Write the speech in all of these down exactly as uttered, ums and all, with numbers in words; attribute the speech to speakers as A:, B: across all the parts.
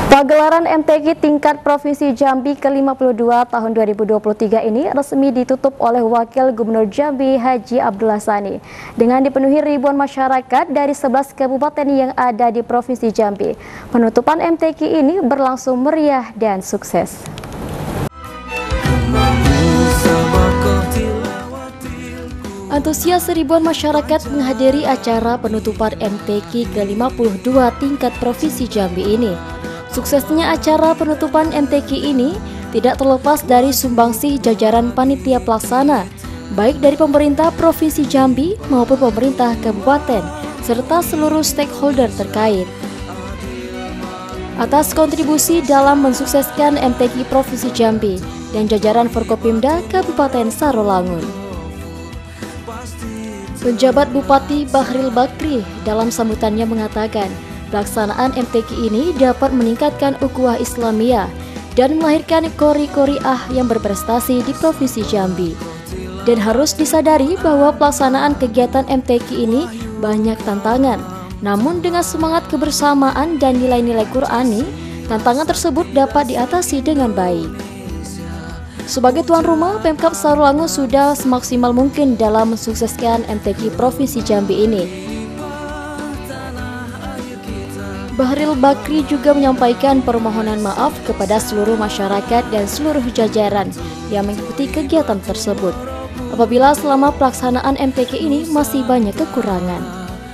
A: Pagelaran M T Q tingkat Provinsi Jambi ke lima puluh dua tahun dua ribu dua puluh tiga ini resmi ditutup oleh Wakil Gubernur Jambi Haji Abdullah Sani dengan dipenuhi ribuan masyarakat dari sebelas kabupaten yang ada di Provinsi Jambi. Penutupan M T Q ini berlangsung meriah dan sukses. Antusias ribuan masyarakat menghadiri acara penutupan M T Q ke lima puluh dua tingkat Provinsi Jambi ini. Suksesnya acara penutupan M T Q ini tidak terlepas dari sumbangsih jajaran panitia pelaksana, baik dari pemerintah Provinsi Jambi maupun pemerintah kabupaten, serta seluruh stakeholder terkait. Atas kontribusi dalam mensukseskan M T Q Provinsi Jambi dan jajaran Forkopimda Kabupaten Sarolangun. Penjabat Bupati Bahril Bakri dalam sambutannya mengatakan, pelaksanaan M T Q ini dapat meningkatkan ukhuwah Islamiyah dan melahirkan kori-koriah yang berprestasi di Provinsi Jambi. Dan harus disadari bahwa pelaksanaan kegiatan M T Q ini banyak tantangan, namun dengan semangat kebersamaan dan nilai-nilai Qur'ani, tantangan tersebut dapat diatasi dengan baik. Sebagai tuan rumah, Pemkab Sarolangun sudah semaksimal mungkin dalam mensukseskan M T Q Provinsi Jambi ini. Bahril Bakri juga menyampaikan permohonan maaf kepada seluruh masyarakat dan seluruh jajaran yang mengikuti kegiatan tersebut, apabila selama pelaksanaan M T Q ini masih banyak kekurangan.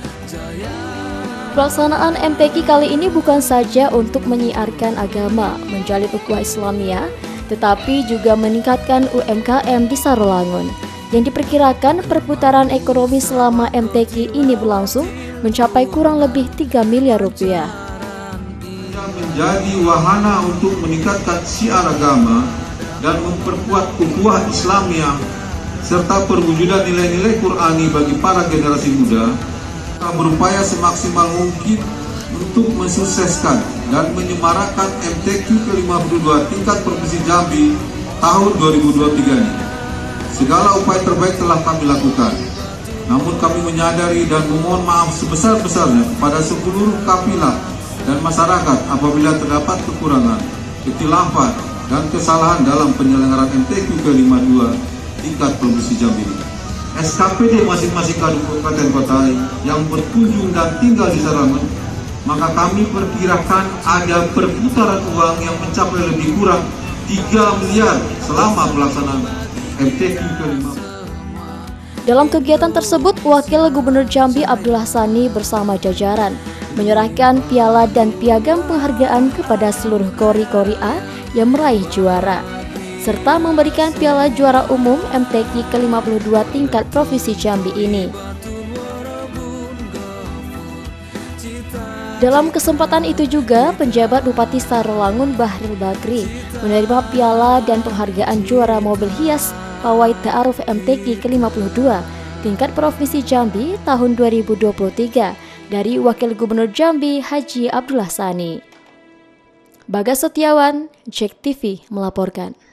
A: Pelaksanaan M T Q kali ini bukan saja untuk menyiarkan agama, menjalin ukhuwah Islamiyah, tetapi juga meningkatkan U M K M di Sarolangun, yang diperkirakan perputaran ekonomi selama M T Q ini berlangsung mencapai kurang lebih tiga miliar rupiah.
B: Menjadi wahana untuk meningkatkan syiar agama dan memperkuat ukhuwah Islamiyah serta perwujudan nilai-nilai Qur'ani bagi para generasi muda, kita berupaya semaksimal mungkin untuk mensukseskan dan menyemarakkan M T Q ke lima puluh dua tingkat Provinsi Jambi tahun dua ribu dua puluh tiga ini. Segala upaya terbaik telah kami lakukan. Namun kami menyadari dan memohon maaf sebesar-besarnya kepada seluruh kafilah dan masyarakat apabila terdapat kekurangan, kekhilafan, dan kesalahan dalam penyelenggaraan M T Q ke lima puluh dua tingkat Provinsi Jambi. S K P D masing-masing kabupaten kota yang berkunjung dan tinggal di Sarolangun, maka kami perkirakan ada perputaran uang yang mencapai lebih kurang tiga miliar selama pelaksanaan M T Q ke lima puluh.
A: Dalam kegiatan tersebut, Wakil Gubernur Jambi Abdullah Sani bersama jajaran menyerahkan piala dan piagam penghargaan kepada seluruh kori-koriah yang meraih juara, serta memberikan piala juara umum M T Q ke lima puluh dua tingkat Provinsi Jambi ini. Dalam kesempatan itu juga, penjabat Bupati Sarolangun Bahril Bakri menerima piala dan penghargaan juara mobil hias Pawai Ta'aruf M T Q ke lima puluh dua tingkat Provinsi Jambi tahun dua ribu dua puluh tiga dari Wakil Gubernur Jambi Haji Abdullah Sani. Bagas Setiawan, Jack T V melaporkan.